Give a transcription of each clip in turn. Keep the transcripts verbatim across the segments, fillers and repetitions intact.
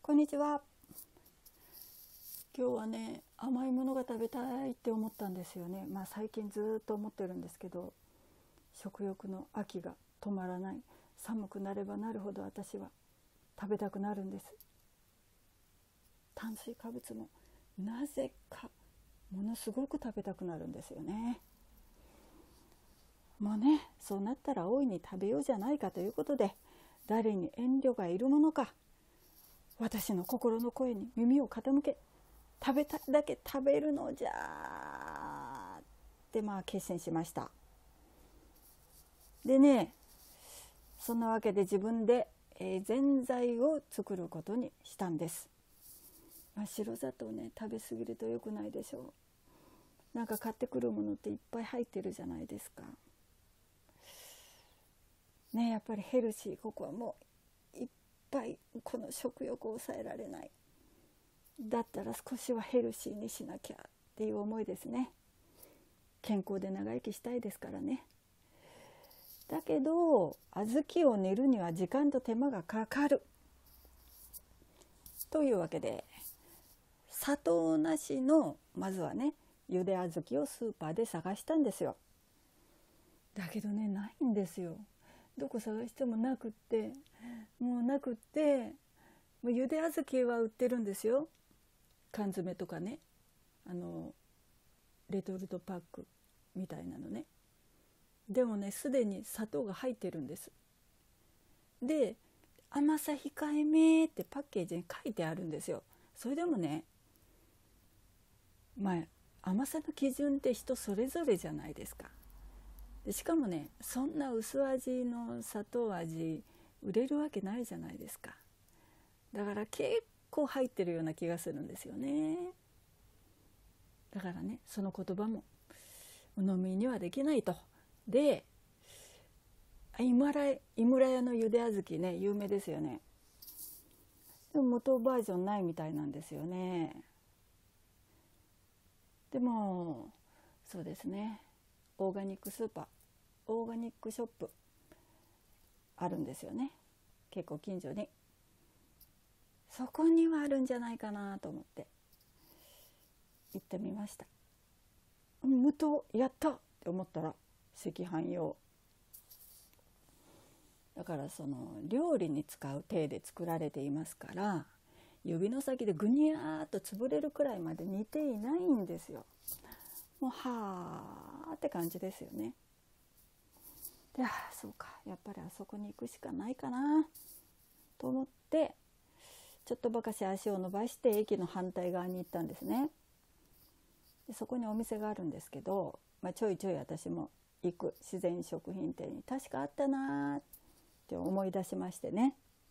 こんにちは。今日はね、甘いものが食べたいって思ったんですよね。まあ最近ずっと思ってるんですけど、食欲の秋が止まらない。寒くなればなるほど私は食べたくなるんです。炭水化物もなぜかものすごく食べたくなるんですよね。もうね、そうなったら大いに食べようじゃないかということで、誰に遠慮がいるものか、私の心の声に耳を傾け、食べたいだけ食べるのじゃってまあ決心しました。でね、そんなわけで自分で、えー、ぜんざいを作ることにしたんです。まあ、白砂糖ね、食べ過ぎると良くないでしょう。なんか買ってくるものっていっぱい入ってるじゃないですかね。やっぱりヘルシー、ここはもういっぱいこの食欲を抑えられない。だったら少しはヘルシーにしなきゃっていう思いですね。健康で長生きしたいですからね。だけど小豆を煮るには時間と手間がかかるというわけで、砂糖なしのまずはね、ゆで小豆をスーパーで探したんですよ。だけどね、ないんですよ。どこ探してもなくって、もうなくって、もうゆで小豆は売ってるんですよ。缶詰とかね、あのレトルトパックみたいなのね。でもね、すでに砂糖が入ってるんです。で、甘さ控えめってパッケージに書いてあるんですよ。それでもね、まあ甘さの基準って人それぞれじゃないですか。でしかもね、そんな薄味の砂糖味売れるわけないじゃないですか。だから結構入ってるような気がするんですよね。だからね、その言葉も鵜呑みにはできないと。で、井村井村屋のゆで小豆ね、有名ですよね。でも元バージョンないみたいなんですよね。でもそうですね、オーガニックスーパー、オーガニックショップあるんですよね、結構近所に。そこにはあるんじゃないかなと思って行ってみました。無糖やったって思ったら赤飯用だから、その料理に使う体で作られていますから、指の先でぐにゃーっと潰れるくらいまで煮ていないんですよ。もうはーって感じですよね。で、ああそうか、やっぱりあそこに行くしかないかなと思って、ちょっとばかし足を伸ばして駅の反対側に行ったんですね。でそこにお店があるんですけど、まあ、ちょいちょい私も行く自然食品店に確かあったなって思い出しましてね、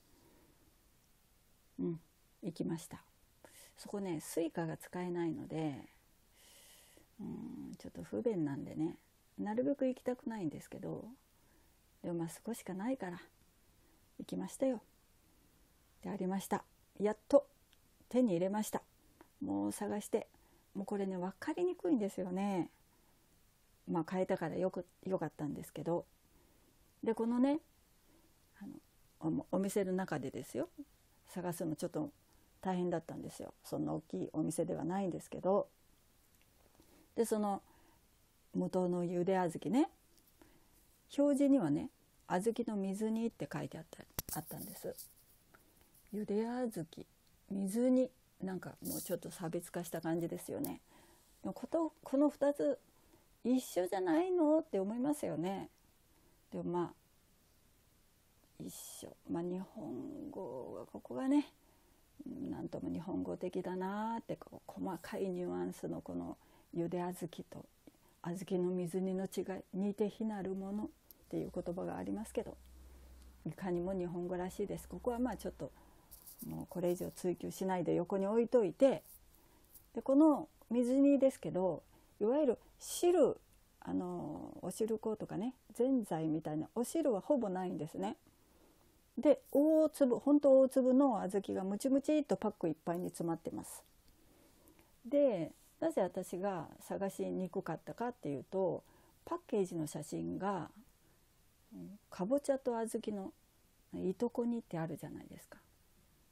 うん行きました。そこね、スイカが使えないので、うんちょっと不便なんでね、なるべく行きたくないんですけど、でもまあそこしかないから行きましたよ。で、ありました。やっと手に入れました。もう探して、もうこれね、分かりにくいんですよね。まあ変えたからよくよかったんですけど、でこのね、あの お, お店の中でですよ、探すのちょっと大変だったんですよ。そんな大きいお店ではないんですけど、でその無糖のゆで小豆ね、表示にはね、小豆の水煮って書いてあった、あったんです。ゆで小豆水煮、なんかもうちょっと差別化した感じですよね。でもこと、このふたつ一緒じゃないのって思いますよね。でもまあ一緒、まあ日本語がここがね、なんとも日本語的だなって、こう細かいニュアンスのこのゆで小豆と小豆の水煮の違い、似て非なるものっていう言葉がありますけど、いかにも日本語らしいです。ここはまあちょっともうこれ以上追求しないで横に置いといて、でこの水煮ですけど、いわゆる汁、あのお汁粉とかね、ぜんざいみたいなお汁はほぼないんですね。で大粒、本当大粒の小豆がムチムチっとパックいっぱいに詰まってます。でなぜ私が探しにくかったかっていうと、パッケージの写真がかぼちゃと小豆のいとこ煮ってあるじゃないですか。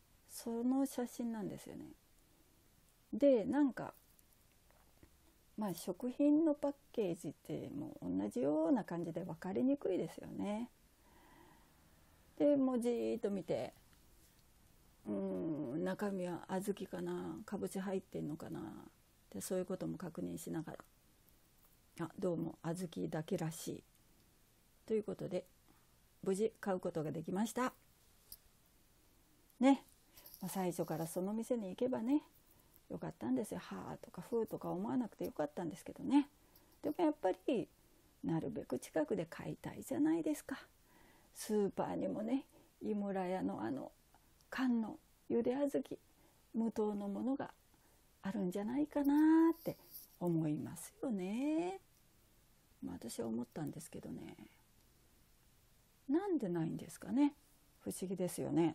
その写真なんですよね。でなんかまあ食品のパッケージってもう同じような感じで分かりにくいですよね。でもうじーっと見て、うーん中身は小豆かな、かぼち入ってんのかなで、そういうことも確認しながら、あどうも小豆だけらしいということで無事買うことができましたね。最初からその店に行けばねよかったんですよ。はーとかふーとか思わなくてよかったんですけどね。でもやっぱりなるべく近くで買いたいじゃないですか。スーパーにもね井村屋のあの缶のゆで小豆無糖のものがあるんじゃないかなって思いますよね。まあ、私は思ったんですけどね、なんでないんですかね。不思議ですよね。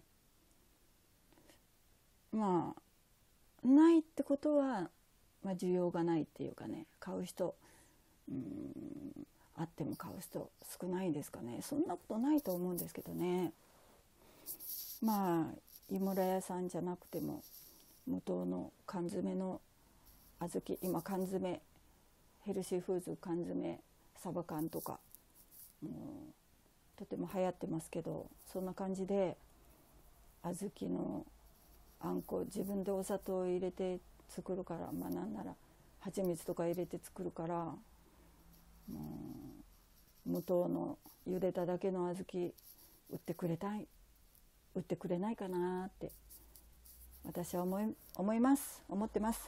まあないってことは、まあ、需要がないっていうかね、買う人うーんあっても買う人少ないですかね。そんなことないと思うんですけどね。まあ井村屋さんじゃなくても無糖の缶詰の小豆、今缶詰ヘルシーフーズ缶詰サバ缶とかもうとても流行ってますけど、そんな感じで小豆のあんこ自分でお砂糖を入れて作るから、まあなんなら蜂蜜とか入れて作るから、もう無糖の茹でただけの小豆売ってくれたい売ってくれないかなって私は思い、思います思ってます。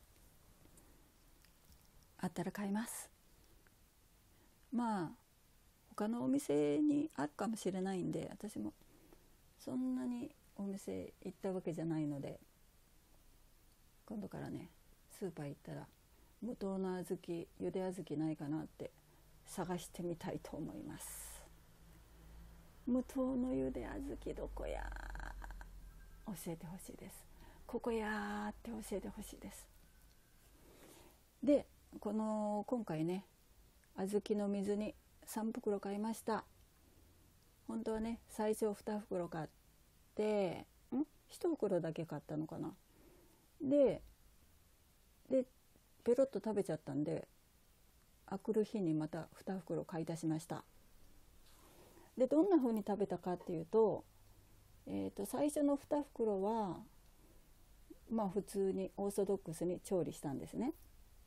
あったら買います。まあ他のお店にあるかもしれないんで、私もそんなにお店行ったわけじゃないので、今度からねスーパー行ったら無糖の小豆ゆで小豆ないかなって探してみたいと思います。無糖のゆで小豆どこや教えてほしいです。ここやーって教えてほしいです。でこの今回ね小豆の水にさん袋買いました。本当はね最初に袋買ってんいち袋だけ買ったのかな。ででペロッと食べちゃったんで、あくる日にまたに袋買い足しました。でどんな風に食べたかっていうと、えー、と最初のに袋はまあ普通にオーソドックスに調理したんですね。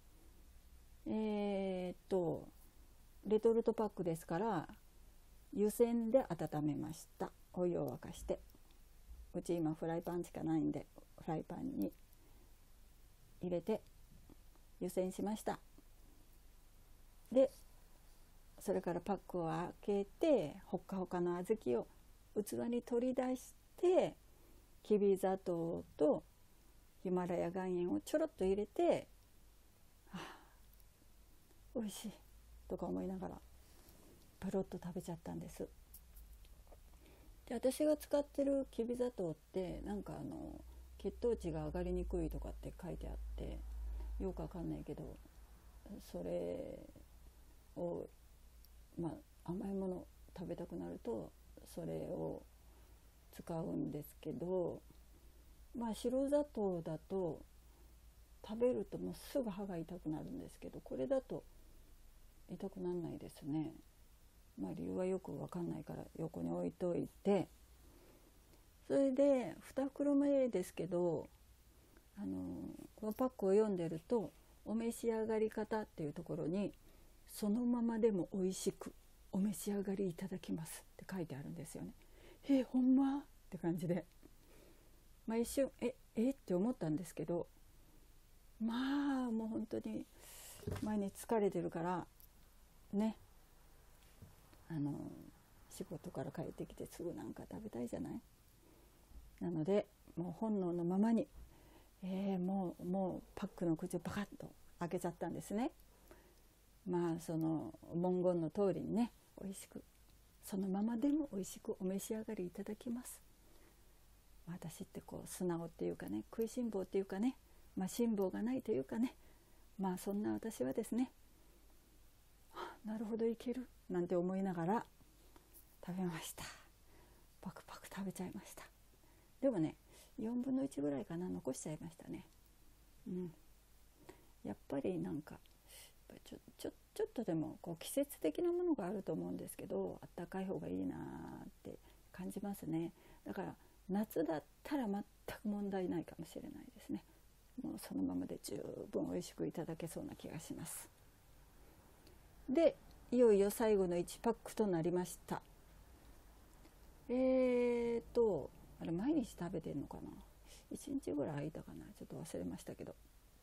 えー、っとレトルトパックですから湯煎で温めました。お湯を沸かして、うち今フライパンしかないんでフライパンに入れて湯煎しました。でそれからパックを開けてほっかほかの小豆を器に取り出して、きび砂糖とヒマラヤ岩塩をちょろっと入れて、あ美味しいとか思いながらペロッと食べちゃったんです。で私が使ってるきび砂糖ってなんかあの血糖値が上がりにくいとかって書いてあって、よくわかんないけどそれをまあ甘いもの食べたくなるとそれを使うんですけど、まあ白砂糖だと食べるともうすぐ歯が痛くなるんですけど、これだと痛くならないですね。まあ理由はよくわかんないから横に置いといて、それでに袋目ですけど、あのこのパックを読んでるとお召し上がり方っていうところにそのままでも美味しくお召し上がりいただきますって書いてあるんですよね。えほんまって感じで、まあ一瞬ええって思ったんですけど、まあもう本当に毎日疲れてるからね、あの仕事から帰ってきてすぐなんか食べたいじゃない。なのでもう本能のままに、えー、もうもうパックの口をパカッと開けちゃったんですね。まあその文言の通りにね、美味しくそのままでも美味しくお召し上がりいただきます。私ってこう素直っていうかね、食いしん坊っていうかね、まあ辛抱がないというかね、まあそんな私はですね、なるほどいけるなんて思いながら食べました。パクパク食べちゃいました。でもねよんぶんのいちぐらいかな、残しちゃいましたね。うん、やっぱりなんかちょちょちょっとでもこう季節的なものがあると思うんですけど、あったかい方がいいなって感じますね。だから夏だったら全く問題ないかもしれないですね。もうそのままで十分美味しくいただけそうな気がします。でいよいよ最後のいちパックとなりました。えーとあれ毎日食べてんのかな、いちにちぐらい空いたかな、ちょっと忘れましたけど、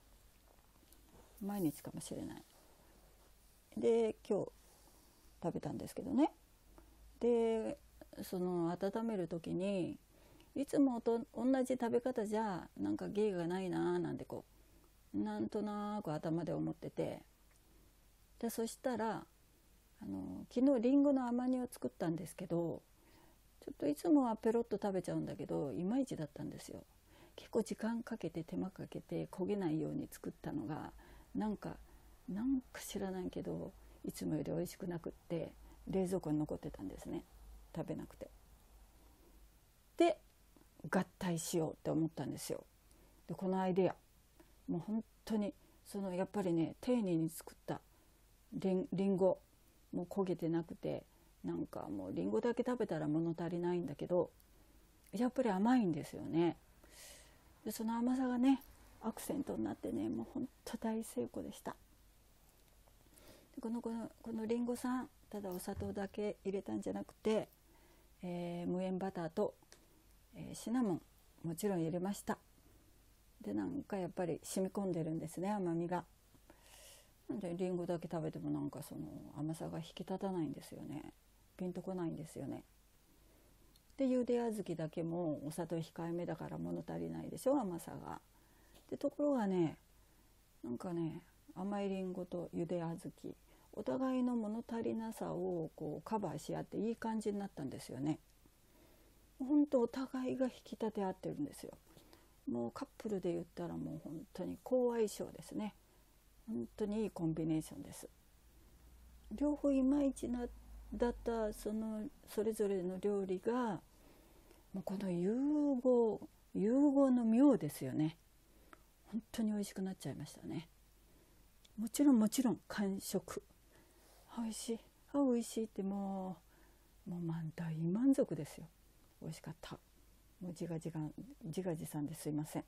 毎日かもしれない。で今日食べたんですけどね。でその温める時にいつもと同じ食べ方じゃなんか芸がないなーなんてこうなんとなく頭で思ってて、でそしたらあの昨日リンゴの甘煮を作ったんですけど、ちょっといつもはペロッと食べちゃうんだけどいまいちだったんですよ。結構時間かけて手間かけて焦げないように作ったのがなんかなんか知らないけどいつもより美味しくなくって冷蔵庫に残ってたんですね、食べなくて。で合体しようって思ったんですよ。でこのアイデアもう本当にそのやっぱりね丁寧に作ったリン、リンゴもう焦げてなくて、なんかもうリンゴだけ食べたら物足りないんだけどやっぱり甘いんですよね。でその甘さがねアクセントになってね、もう本当大成功でした。でこのこのこのリンゴさんただお砂糖だけ入れたんじゃなくて、えー、無塩バターと、えー、シナモンもちろん入れました。でなんかやっぱり染み込んでるんですね、甘みが。なんでリンゴだけ食べてもなんかその甘さが引き立たないんですよね、ピンとこないんですよね。でゆで小豆だけもお砂糖控えめだから物足りないでしょ、甘さが。でところがねなんかね甘いりんごとゆで小豆お互いの物足りなさをこうカバーし合っていい感じになったんですよね。本当お互いが引き立て合ってるんですよ。もうカップルで言ったらもう本当に好相性ですね。本当にいいコンビネーションです。両方いまいちなだったそのそれぞれの料理がもうこの融合融合の妙ですよね。本当に美味しくなっちゃいましたね。もちろんもちろん完食、美味しいあ美味しいってもうもう満大満足ですよ。美味しかった。もう自画自賛自画自賛ですいません。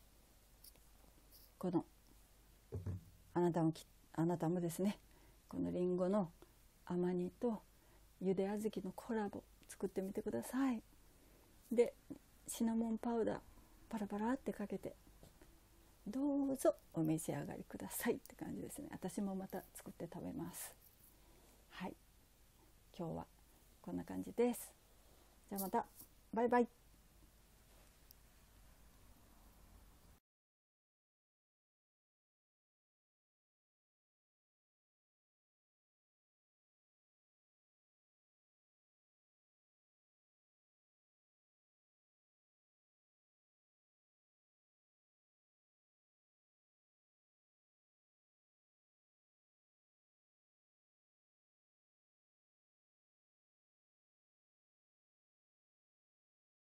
このあなたもきあなたもですね、このりんごの甘煮とゆで小豆のコラボ作ってみてください。でシナモンパウダーパラパラってかけてどうぞお召し上がりくださいって感じですね。私もまた作って食べます。はい、今日はこんな感じです。じゃあまたバイバイ。